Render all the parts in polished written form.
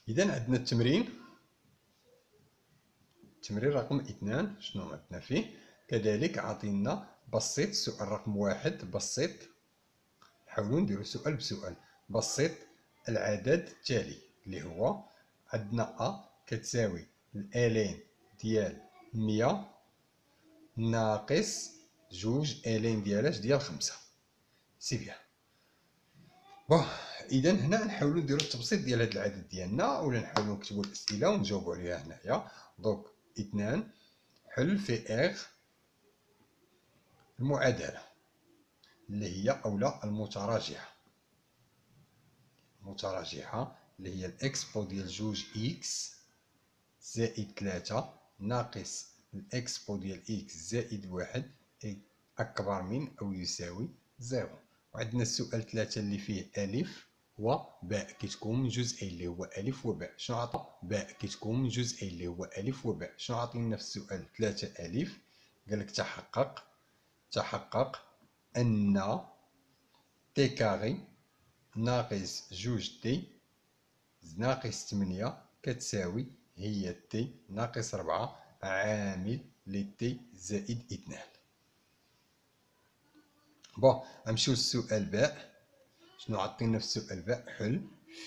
إذا عندنا التمرين رقم 2. شنو عندنا فيه؟ كذلك عطينا بسيط. السؤال رقم 1 بسيط. نحاولوا نديرو سؤال بسؤال. بسيط العدد التالي اللي هو عندنا كتساوي الآلين ديال 100 ناقص جوج آلين ديال ديال 5. سي بيان. اذا هنا نحاولوا نديروا التبسيط ديال هذا العدد ديالنا، ولا نحاولوا نكتبوا الاسئله ونجاوبوا عليها هنايا. دونك 2 حل في اغ المعادله اللي هي اولا المتراجعه اللي هي الاكسبو ديال جوج اكس زائد 3 ناقص الاكسبو ديال اكس زائد 1 اكبر من او يساوي 0. وعندنا السؤال 3 اللي فيه الف وباء كتكون من جزئين اللي هو الف وباء. شنو عطى؟ باء كتكون من جزئين اللي هو الف وباء. شنو عطينا في السؤال 3 الف؟ قالك تحقق ان تي كاري ناقص جوج تي ناقص 8 كتساوي هي تي ناقص 4 عامل لتي زائد 2. غنمشيو للسؤال باء. شنو عطينا في السؤال باء؟ حل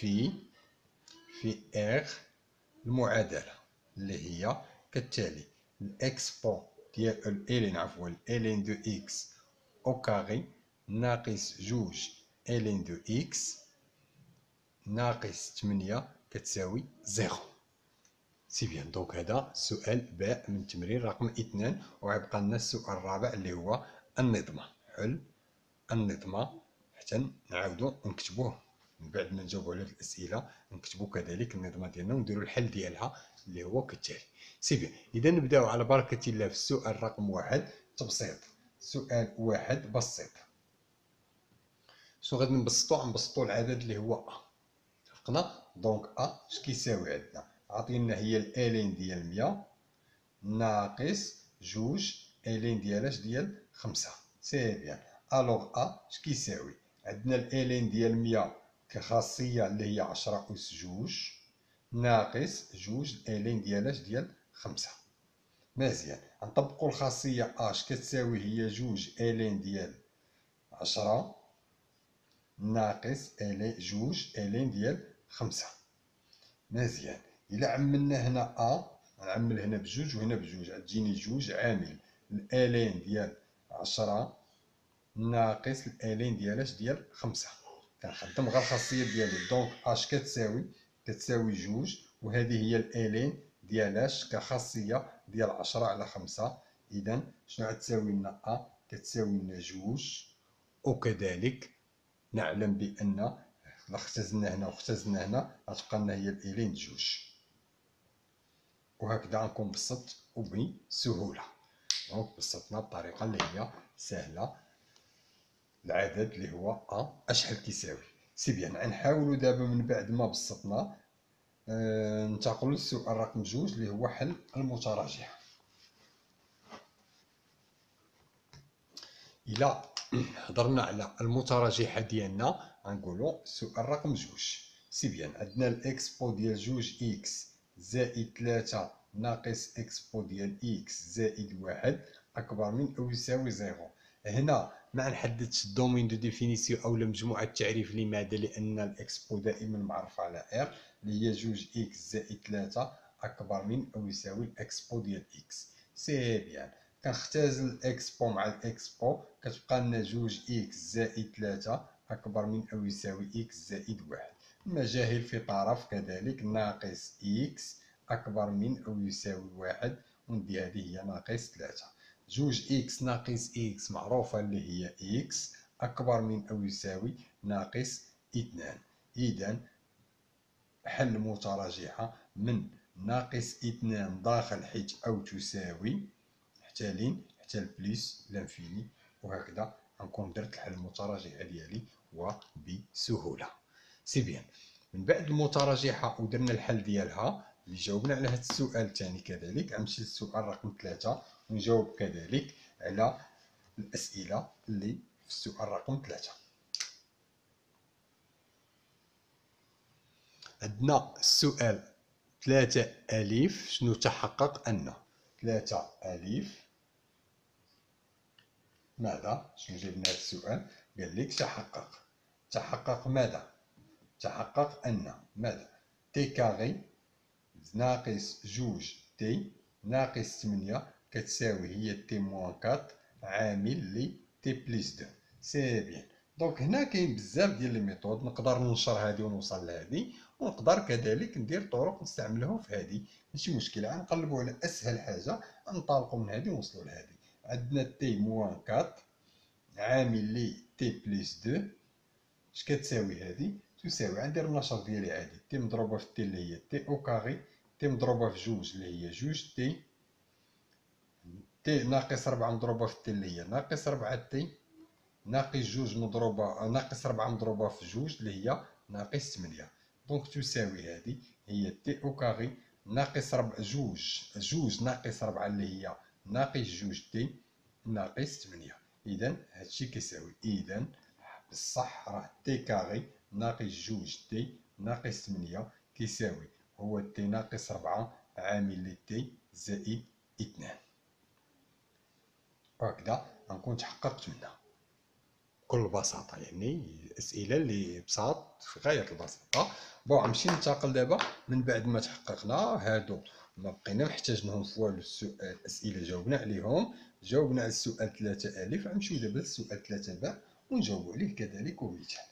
في اغ المعادله اللي هي كالتالي: الاكسبو ديال الين دو اكس او كاري ناقص جوج الين دو اكس ناقص 8 كتساوي 0. سي بيان. دونك هذا سؤال باء من التمرين رقم 2. وغيبقى لنا السؤال الرابع اللي هو النظمه. حل النظمه حتى نعاودو نكتبوه من بعد ما نجاوبوا على هذه الاسئله، نكتبوا كذلك النظمه ديالنا ونديروا الحل ديالها اللي هو كالتالي. سي بيان. اذا نبداو على بركه الله في السؤال رقم 1 تبسيط. سؤال 1 بسيط. شنو غادي نبسطوا العدد اللي هو اتفقنا. دونك اش كيساوي عندنا؟ عطينا هي الالين ديال 100 ناقص جوج الين ديال 5. سي بيان. الوغ اش كيساوي؟ عندنا الالين ديال 100 كخاصيه اللي هي 10 أس جوج ناقص جوج الين ديال 5. مزيان. نطبقوا الخاصيه اش كتساوي هي جوج الين ديال 10 ناقص جوج الين ديال 5. مزيان. الا عملنا هنا غنعمل هنا بجوج وهنا بجوج، غتجيني جوج عامل الالين ديال 10 ناقص الالين ديال 5. كنخدم غير الخاصيه ديالي. دونك اش كتساوي جوج، وهذه هي الالين ديال اش كخاصيه ديال 10 على 5. اذا شنو غتساوي لنا؟ كتساوي لنا جوج. وكذلك نعلم بان الا اختزلنا هنا واختزلنا هنا غتبقى لنا هي الالين جوج. وهكذا غنكون بسطت وبسهوله. دونك بسطنا بطريقه اللي هي سهله العدد اللي هو اشحال كيساوي. سي بيان. غنحاولوا دابا من بعد ما بسطنا ننتقلوا للسؤال رقم 2 اللي هو حل المتراجعه. الى هضرنا على المتراجعه ديالنا غنقولوا السؤال رقم 2. سي بيان. عندنا الاكسبو ديال جوج اكس زائد 3 ناقص اكسبو ديال اكس زائد 1 اكبر من او يساوي 0. هنا ما نحددش الدومين دو ديفينيسيون او مجموعه التعريف. لماذا؟ لان الاكسبو دائما معروف على ار اللي هي جوج اكس زائد 3 اكبر من او يساوي الاكسبو ديال اكس. سي بيان. كنختزل الاكسبو مع الاكسبو كتبقى لنا جوج اكس زائد 3 اكبر من او يساوي اكس زائد 1. المجاهيل في طرف كذلك ناقص اكس اكبر من او يساوي 1 وندي هذه هي ناقص 3. جوج اكس ناقص اكس معروفه اللي هي اكس اكبر من او يساوي ناقص 2. اذا حل متراجعه من ناقص 2 داخل حيث او تساوي حتى لين حتى البليس لانفيني. وهكذا غنكون درت الحل المتراجعه ديالي وبسهوله. سي بيان. من بعد المتراجعه ودرنا الحل ديالها اللي جاوبنا على هذا السؤال الثاني كذلك غنمشي للسؤال رقم 3 ونجاوب كذلك على الاسئله اللي في السؤال رقم 3. عندنا السؤال 3 ألف، شنو تحقق أن 3 ألف ماذا؟ شنو جبنا هذا السؤال؟ قال لك تحقق ماذا؟ تحقق أن ماذا؟ تي كاري ناقص جوج تي ناقص 8 كتساوي هي تي موان 4 عامل لي تي بليس 2. سي بيان. دونك هنا كاين بزاف ديال لي ميثود، نقدر ننشر هادي ونوصل لهادي، ونقدر كذلك ندير طرق نستعملهم في هادي، ماشي مشكل. غنقلبوا على اسهل حاجه، ننطلقوا من هادي ونوصلوا لهادي. عندنا تي موان 4 عامل لي تي بليس 2. اش كتساوي هادي؟ تساوي، غندير النشر ديالي عادي، تي مضروبه في تي اللي هي تي او كاري، تي مضروبه في جوج اللي هي جوج تي، تي ناقص 4 مضروبه في تي اللي هي ناقص 4 تي، ناقص جوج مضروبه ناقص 4 مضروبه في جوج اللي هي ناقص 8. دونك تساوي هادي هي تي او كاري ناقص 4 جوج ناقص 4 اللي هي ناقص جوج تي ناقص 8. اذا هادشي كيساوي، اذا بصح راه تي كاري ناقص جوج تي ناقص 8 كيساوي هو تي ناقص 4 عامل لي تي زائد 2. وهكذا غنكون تحققت منها بكل بساطة. يعني الأسئلة اللي بساط في غاية البساطة. بون غنمشي ننتقل دابا من بعد ما تحققنا هادو، ما بقينا محتاجينهم في والو. السؤال الأسئلة جاوبنا عليهم، جاوبنا على السؤال 3 ألف، غنمشيو دابا للسؤال 3 باء ونجاوبو عليه كذلك وبالتالي.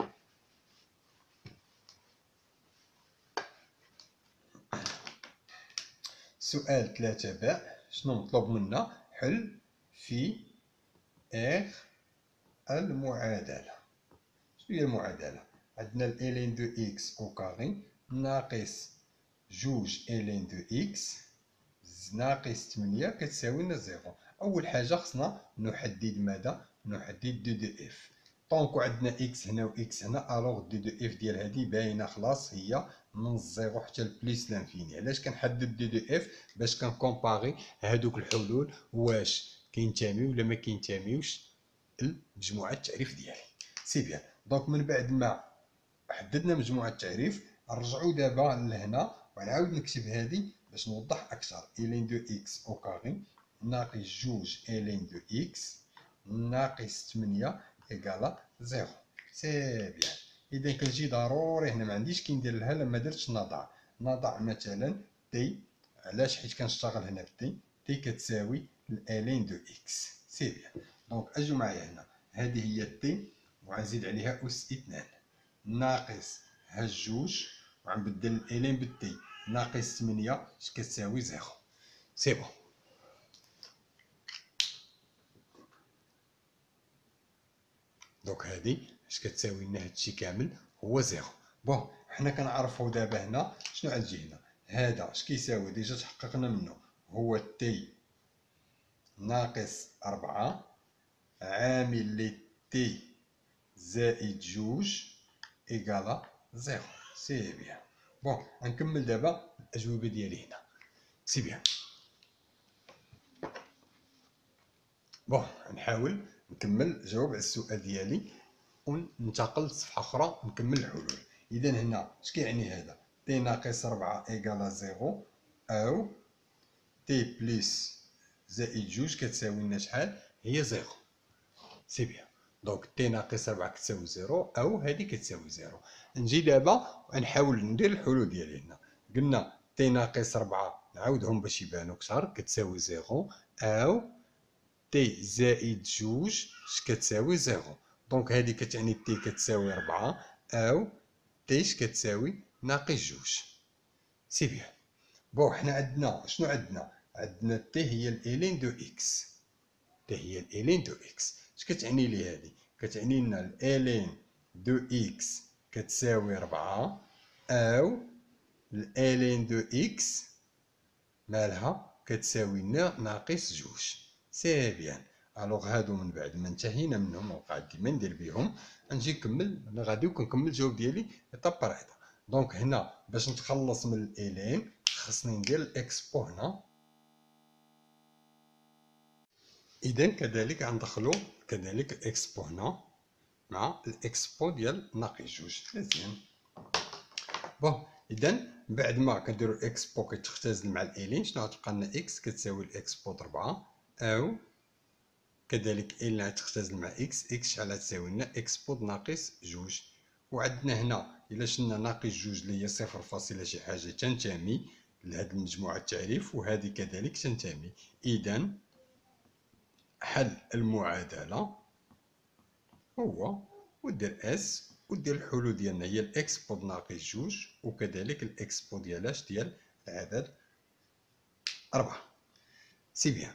سؤال 3 باء شنو مطلوب منا؟ حل في آخر المعادلة. شنو هي المعادلة؟ عندنا الالين دو اكس او كاري ناقص جوج الين دو اكس ناقص 8 كتساوي لنا زيرو. أول حاجة خصنا نحدد ماذا؟ نحدد دو دو اف. طونكو عندنا اكس هنا و اكس هنا، الوغ دو دو اف ديال هادي باينة خلاص، هي من الزيرو حتى لبليس لانفيني. علاش كنحدد دو دو اف؟ باش كنكومباري هادوك الحلول واش كينتميو ولا ما كينتميوش لمجموعة التعريف ديالي. سي بيان. دونك من بعد ما حددنا مجموعة التعريف، نرجعو دابا لهنا ونعاود نكتب هادي باش نوضح أكثر. إلين دو إكس أو كاري ناقص جوج إلين دو إكس ناقص 8 إيكالا زيرو. سي بيان. إذا كنجي ضروري هنا، معنديش كي ندير لها لما درتش نضع مثلا تي. علاش؟ حيت كنشتغل هنا بتي، تي كتساوي الإلين دو إكس. سي بيان. دونك أجو معايا هنا، هادي هي تي وغنزيد عليها أس 2 ناقص هاد جوج وغنبدل الإلين بالتي ناقص 8 اش كتساوي زيرو. سي بون. دونك هادي اش كتساوي لنا؟ هادشي كامل هو زيرو. بون حنا كنعرفو دابا هنا شنو غتجي هنا. هذا اش كيساوي؟ ديجا تحققنا منه، هو تي ناقص 4 عامل لي تي زائد جوج إيكالا زيرو. سي بيان. بون غنكمل دابا الأجوبة ديالي هنا. سي بيان. بون نحاول نكمل جواب على السؤال ديالي وننتقل لصفحة أخرى نكمل الحلول. إذا هنا اش كيعني هذا؟ تي ناقص 4 إيكالا زيرو، أو تي بليس زائد جوج كتساوي لنا شحال؟ هي زيرو. سي بيان. دونك تي ناقص 4 كتساوي زيرو، أو هادي كتساوي زيرو. نجي دابا ونحاول ندير الحلول ديالي هنا. قلنا تي ناقص 4 نعاودهم باش يبانو كثر كتساوي زيرو، أو تي زائد جوج اش كتساوي زيرو. دونك هادي كتعني تي كتساوي 4، أو تي اش كتساوي ناقص جوج. سي بيان. بون حنا عندنا شنو عندنا تي هي الإلين دو إكس. تي هي الإلين دو إكس. اش كتعني لي هادي؟ كتعني لنا الإلين دو إكس كتساوي 4، أو الإلين دو إكس مالها كتساوي لنا ناقص جوج. سي بيان. الوغ هادو من بعد ما انتهينا منهم وقعد ديما ندير بهم، نجي نكمل. انا غادي وكنكمل الجواب ديالي ايطاب بار ايطاب. دونك هنا باش نتخلص من الإلين خصني ندير الإكسبو هنا. إذا كذلك غندخلو كذلك الإكسبو هنا مع الإكسبو ديال ناقص جوج. مزيان. بون اذا بعد ما كنديرو اكس بو كتختزل مع الالين، شنو غتبقى لنا اكس كتساوي الاكس بو 4 او كذلك ال غتختزل مع اكس، اكس شحال غتساوي لنا اكس بود ناقص جوج. وعندنا هنا الا شلنا ناقص جوج اللي هي صفر فاصلة شي حاجه تنتمي لهاد المجموعه التعريف، وهذه كذلك تنتمي. اذا حل المعادله هو ودير اس ودير الحلول ديالنا هي الاكس بود ناقص جوج وكذلك الاكس بو ديالاش ديال العدد 4. سي بيان.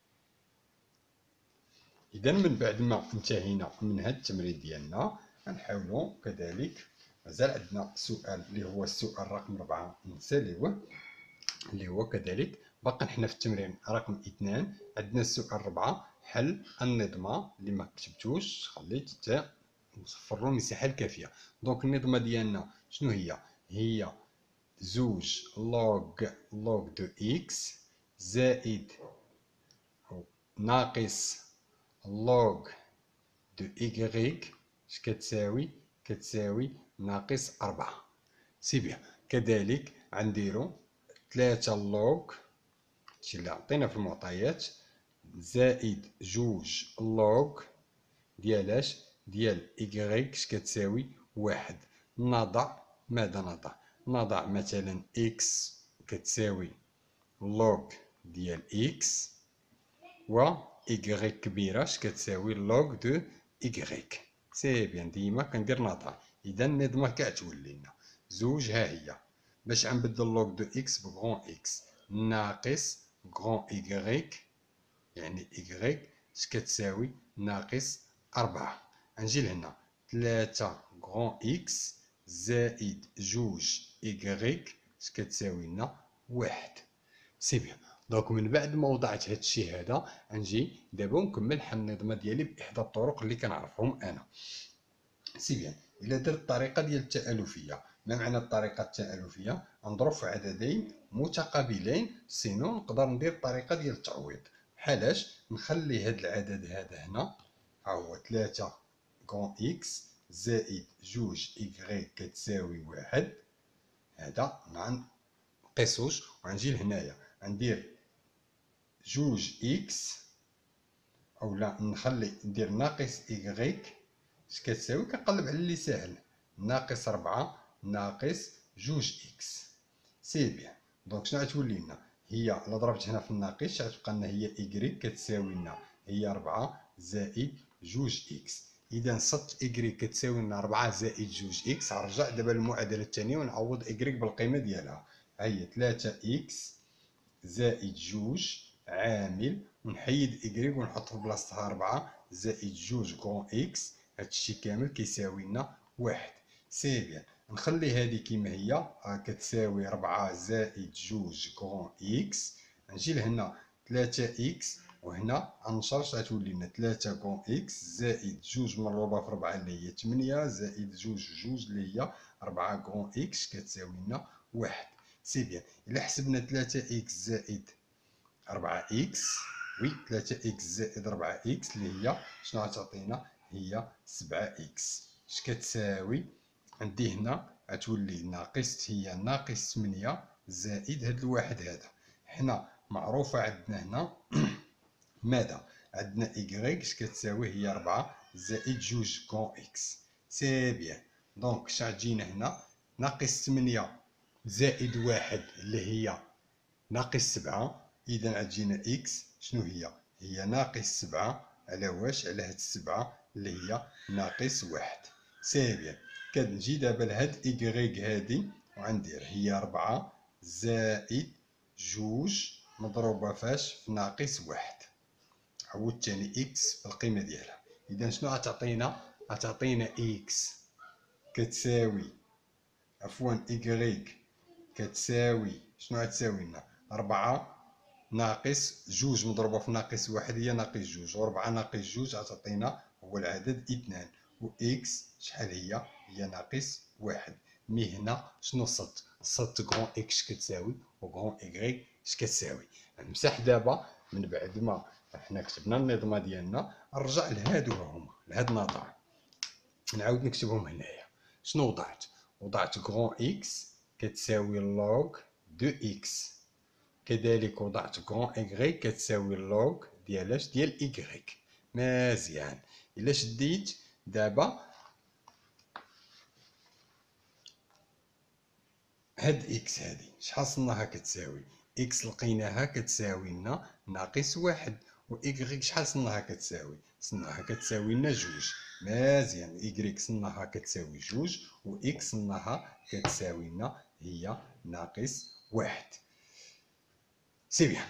اذا من بعد ما انتهينا من هذا التمرين ديالنا غنحاولوا كذلك مازال عندنا سؤال اللي هو السؤال رقم 4 نساليوه، اللي هو كذلك باقي حنا في التمرين رقم 2. عندنا السؤال 4 حل النظمه اللي ما كتبتوش خليت حتى نصفر المساحه الكافيه. دونك النظمه ديالنا شنو هي؟ هي زوج لوغ دو اكس زائد أو ناقص لوغ دو إيكغيك اش كتساوي؟ كتساوي ناقص 4. سي بيان. كذلك غنديرو 3 لوغ هادشي اللي عطينا في المعطيات زائد جوج لوغ ديالاش ديال إيكغيك اش كتساوي 1. نضع ماذا نضع؟ نضع مثلا إكس كتساوي لوغ ديال إكس و إيكغيك كبيرة اش كتساوي لوغ دو إيكغيك. سي بيان ديما كندير نضع. إذا النظمة كاع تولي لنا زوج ها هي باش غنبدل لوغ دو إكس بغون إكس ناقص غون إيكغيك يعني إيكغيك اش كتساوي ناقص 4. غنجي لهنا 3 غون إكس زائد جوج إيكغيك اش كتساوي لنا 1. سي بيان. دونك من بعد ما وضعت هادشي هذا غنجي دابا ونكمل حل النظمه ديالي باحدى الطرق اللي كنعرفهم انا. سي بيان. الا درت الطريقه ديال التالفيه، ما معنى الطريقه التالفيه؟ نضرب في عددين متقابلين، سينو نقدر ندير الطريقه ديال التعويض. بحالاش؟ نخلي هاد العدد هذا هنا ها هو 3 غون اكس زائد جوج إيكغيك كتساوي 1. هذا ما نقيسوش وغنجي لهنايا غندير جوج إكس أولا نخلي ندير ناقص إيكغيك اش كتساوي كنقلب على اللي ساهل ناقص 4 ناقص جوج إكس. سي بيان. دونك شنو غتولي لنا؟ هي إلا ضربت هنا في الناقص غتبقى لنا هي إيكغيك كتساوي لنا هي 4 زائد جوج إكس. إذا صدت إيكغيك كتساوي لنا 4 زائد جوج إكس. غنرجع دابا للمعادلة الثانية ونعوض إيكغيك بالقيمة ديالها. ها هي 3 إكس زائد جوج عامل ونحيد إيكغيك ونحط في بلاصتها 4 زائد جوج غون إكس. هادشي كامل كيساوي لنا 1. سي بيان. نخلي هادي كيما هي كتساوي 4 زائد جوج غون إكس. نجي لهنا 3 إكس وهنا غنشرش غتولي لنا 3 غون إكس زائد جوج مضروبة في 4 اللي هي 8 زائد جوج اللي هي 4 غون إكس كتساوي لنا 1. سي بيان. إلا حسبنا 3 إكس زائد 4 إكس وي 3 إكس زائد 4 إكس اللي هي شنو غتعطينا؟ هي 7 إكس اش كتساوي؟ عندي هنا غتولي ناقص هي ناقص 8 زائد هاد الواحد هذا. حنا معروفة عندنا هنا ماذا؟ عندنا إيكغيك اش كتساوي هي 4 زائد جوج كون إكس. سي بيان. دونك اش غتجينا هنا؟ ناقص 8 زائد واحد اللي هي ناقص 7. إذا غتجينا إكس شنو هي؟ هي ناقص 7 على واش؟ على هاد 7 اللي هي ناقص 1. سي بيان. كنجي دابا لهاد إيكغيك هادي وغندير هي 4 زائد جوج مضروبة فاش؟ في ناقص 1. عوض تاني إكس بالقيمة ديالها. إذا شنو غتعطينا؟ غتعطينا إكس كتساوي عفوا إيكغيك كتساوي شنو غتساوي لنا؟ 4 ناقص جوج مضروبة في ناقص 1 هي ناقص جوج و4 ناقص جوج غتعطينا هو العدد 2 و إكس شحال هي؟ هي ناقص 1. مي هنا شنو صدت؟ صدت غون إكس كتساوي و غون إيكغيك اش كتساوي. نمسح دابا من بعد ما حنا كتبنا النظمة ديالنا نرجع لهادو هما لهاد النظام نعاود نكتبهم هنايا. شنو وضعت؟ وضعت غون إكس كتساوي لوغ دو إكس. كذلك وضعت كغون إكغيك كتساوي لوغ ديالاش ديال إكغيك. مزيان. إلا شديت دابا هاد إكس هادي شحال صناها كتساوي؟ إكس لقيناها كتساوي لنا ناقص واحد، و إكغيك شحال صناها كتساوي؟ صناها كتساوي لنا جوج. مزيان. إكغيك صناها كتساوي جوج، و إكس صناها كتساوي لنا هي ناقص واحد. سي بيان.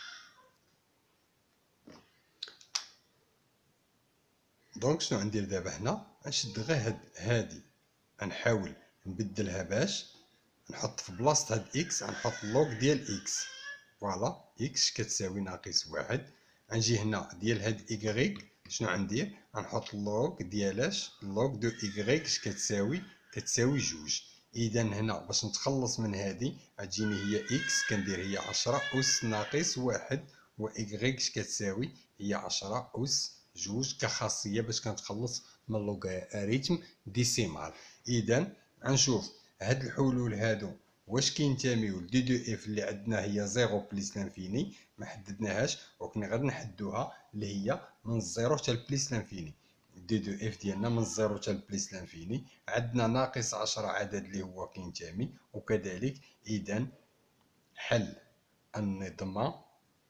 دونك شنو غندير دابا هنا؟ غنشد غير هادي، غنحاول نبدلها باش نحط في بلاصة هاد إكس غنحط لوغ ديال إكس. فوالا إكس كتساوي ناقص واحد. غنجي هنا ديال هاد إكغيك شنو غندير؟ غنحط لوغ ديالاش لوغ دو إكغيك كتساوي جوج. إذا هنا باش نتخلص من هادي غتجيني هي إكس كندير هي 10 أس ناقص واحد، و إكغيك كتساوي هي 10 أس جوج كخاصية باش كنتخلص من لوغاريتم ديسيمال. إذا غنشوف هاد الحلول هادو واش كينتميو لدي دو اف اللي عندنا هي زيرو بليس لانفيني، ما حددناهاش ولكن غادي نحدوها اللي هي من الزيرو حتى لبليس لانفيني. دي دو اف ديالنا من الزيرو حتى لبليس لانفيني. عندنا ناقص 10 عدد اللي هو كينتمي، وكذلك اذا حل النظمة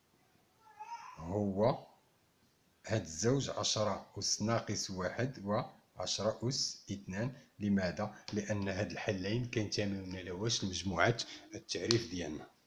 هو هاد الزوج 10 أس ناقص واحد و 10 أس اثنان. لماذا؟ لأن هاد الحلين كينتميو لواش المجموعات التعريف ديالنا.